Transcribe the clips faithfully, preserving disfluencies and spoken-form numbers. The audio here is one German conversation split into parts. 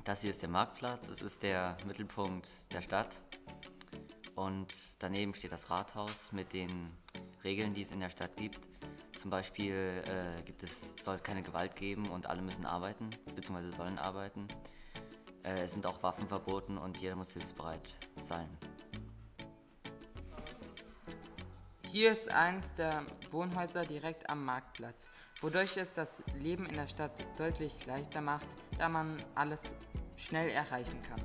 Das hier ist der Marktplatz, es ist der Mittelpunkt der Stadt und daneben steht das Rathaus mit den Regeln, die es in der Stadt gibt. Zum Beispiel äh, gibt es, soll es keine Gewalt geben und alle müssen arbeiten, beziehungsweise sollen arbeiten. Äh, es sind auch Waffen verboten und jeder muss hilfsbereit sein. Hier ist eins der Wohnhäuser direkt am Marktplatz, wodurch es das Leben in der Stadt deutlich leichter macht, da man alles schnell erreichen kann.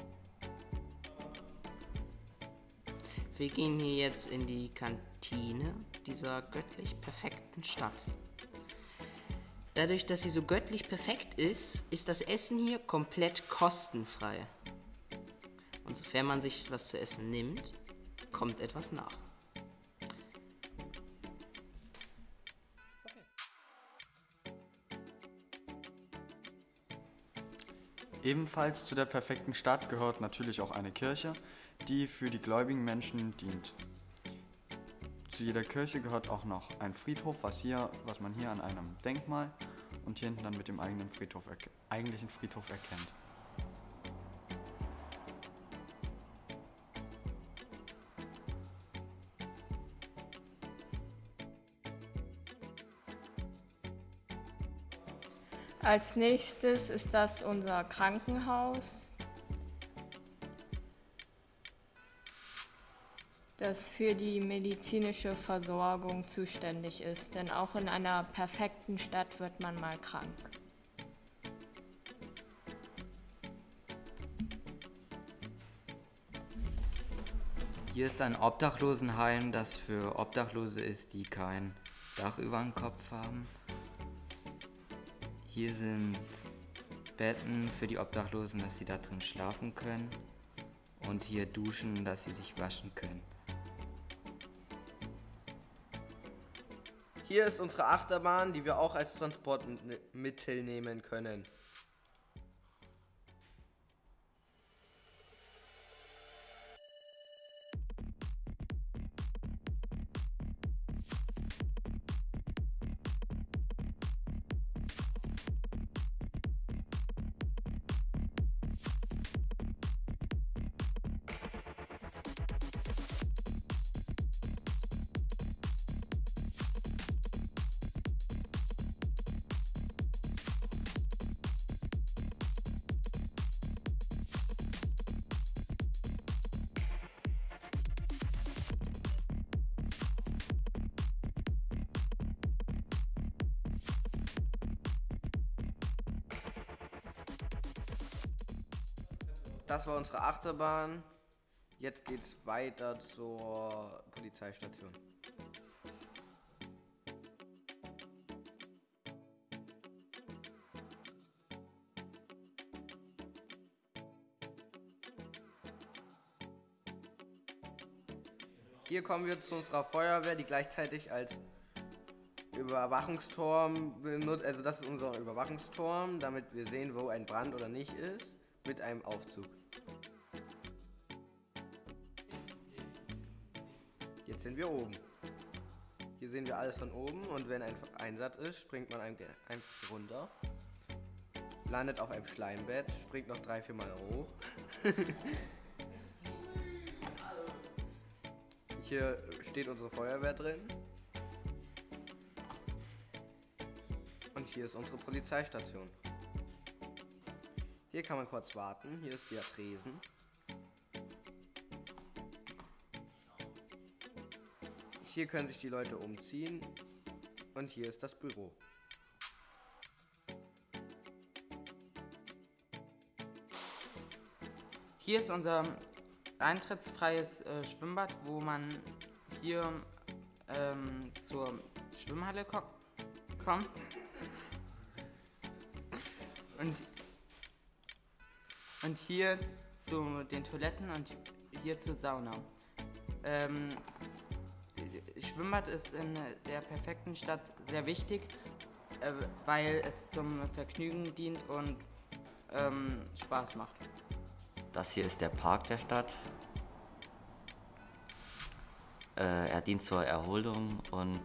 Wir gehen hier jetzt in die Kantine dieser göttlich perfekten Stadt. Dadurch, dass sie so göttlich perfekt ist, ist das Essen hier komplett kostenfrei. Und sofern man sich was zu essen nimmt, kommt etwas nach. Ebenfalls zu der perfekten Stadt gehört natürlich auch eine Kirche, die für die gläubigen Menschen dient. Zu jeder Kirche gehört auch noch ein Friedhof, was, hier, was man hier an einem Denkmal und hier hinten dann mit dem eigenen Friedhof, eigentlichen Friedhof erkennt. Als nächstes ist das unser Krankenhaus, das für die medizinische Versorgung zuständig ist, denn auch in einer perfekten Stadt wird man mal krank. Hier ist ein Obdachlosenheim, das für Obdachlose ist, die kein Dach über dem Kopf haben. Hier sind Betten für die Obdachlosen, dass sie da drin schlafen können. Und hier Duschen, dass sie sich waschen können. Hier ist unsere Achterbahn, die wir auch als Transportmittel nehmen können. Das war unsere Achterbahn. Jetzt geht's weiter zur Polizeistation. Hier kommen wir zu unserer Feuerwehr, die gleichzeitig als Überwachungsturm benutzt. Also das ist unser Überwachungsturm, damit wir sehen, wo ein Brand oder nicht ist, mit einem Aufzug. Jetzt sind wir oben. Hier sehen wir alles von oben und wenn ein Einsatz ist, springt man einfach runter, landet auf einem Schleimbett, springt noch drei, vier Mal hoch. Hier steht unsere Feuerwehr drin. Und hier ist unsere Polizeistation. Hier kann man kurz warten. Hier ist der Tresen. Hier können sich die Leute umziehen. Und hier ist das Büro. Hier ist unser eintrittsfreies äh, Schwimmbad, wo man hier ähm, zur Schwimmhalle ko kommt. Und, und hier zu den Toiletten und hier zur Sauna. Ähm, Schwimmbad ist in der perfekten Stadt sehr wichtig, äh, weil es zum Vergnügen dient und ähm, Spaß macht. Das hier ist der Park der Stadt. Äh, er dient zur Erholung und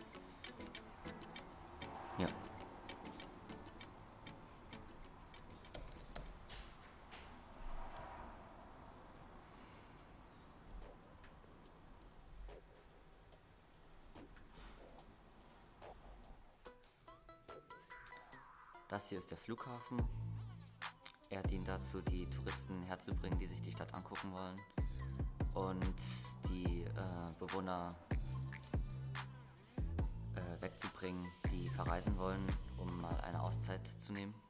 ja. Das hier ist der Flughafen. Er dient dazu, die Touristen herzubringen, die sich die Stadt angucken wollen. Und die äh, Bewohner äh, wegzubringen, die verreisen wollen, um mal eine Auszeit zu nehmen.